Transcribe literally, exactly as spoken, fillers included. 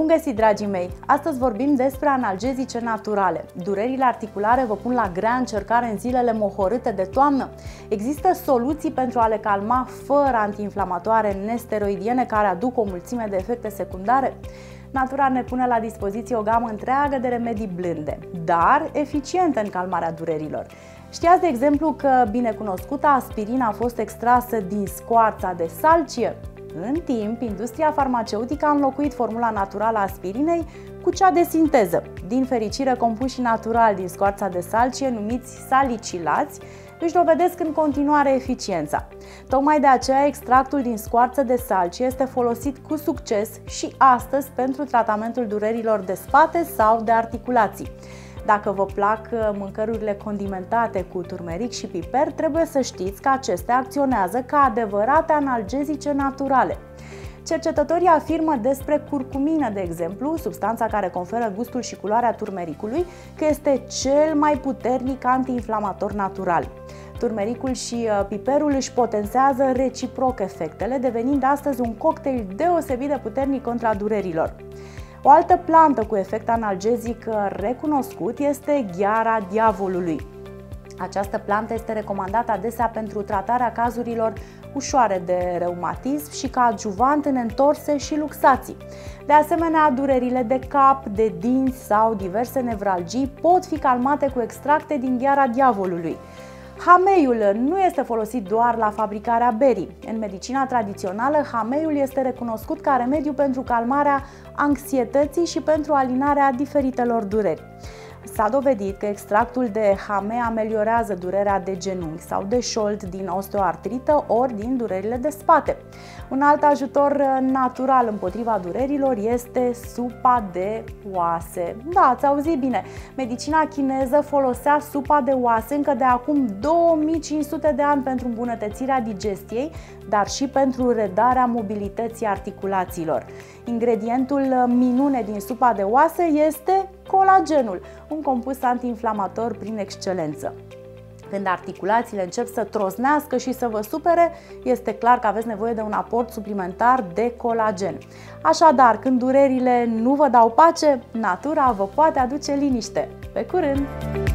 găsit, dragii mei! Astăzi vorbim despre analgezice naturale. Durerile articulare vă pun la grea încercare în zilele mohorâte de toamnă? Există soluții pentru a le calma fără antiinflamatoare nesteroidiene care aduc o mulțime de efecte secundare? Natura ne pune la dispoziție o gamă întreagă de remedii blânde, dar eficiente în calmarea durerilor. Știați, de exemplu, că binecunoscuta aspirină a fost extrasă din scoarța de salcie? În timp, industria farmaceutică a înlocuit formula naturală a aspirinei cu cea de sinteză. Din fericire, compușii naturali din scoarța de salcie, numiți salicilați, își dovedesc în continuare eficiența. Tocmai de aceea, extractul din scoarță de salcie este folosit cu succes și astăzi pentru tratamentul durerilor de spate sau de articulații. Dacă vă plac mâncărurile condimentate cu turmeric și piper, trebuie să știți că acestea acționează ca adevărate analgezice naturale. Cercetătorii afirmă despre curcumină, de exemplu, substanța care conferă gustul și culoarea turmericului, că este cel mai puternic antiinflamator natural. Turmericul și piperul își potențează reciproc efectele, devenind astăzi un cocktail deosebit de puternic contra durerilor. O altă plantă cu efect analgezic recunoscut este gheara diavolului. Această plantă este recomandată adesea pentru tratarea cazurilor ușoare de reumatism și ca adjuvant în entorse și luxații. De asemenea, durerile de cap, de dinți sau diverse nevralgii pot fi calmate cu extracte din gheara diavolului. Hameiul nu este folosit doar la fabricarea berii. În medicina tradițională, hameiul este recunoscut ca remediu pentru calmarea anxietății și pentru alinarea diferitelor dureri. S-a dovedit că extractul de hamei ameliorează durerea de genunchi sau de șold din osteoartrită ori din durerile de spate. Un alt ajutor natural împotriva durerilor este supa de oase. Da, ați auzit bine! Medicina chineză folosea supa de oase încă de acum două mii cinci sute de ani pentru îmbunătățirea digestiei, dar și pentru redarea mobilității articulațiilor. Ingredientul minune din supa de oase este colagenul, un compus antiinflamator prin excelență. Când articulațiile încep să trosnească și să vă supere, este clar că aveți nevoie de un aport suplimentar de colagen. Așadar, când durerile nu vă dau pace, natura vă poate aduce liniște. Pe curând!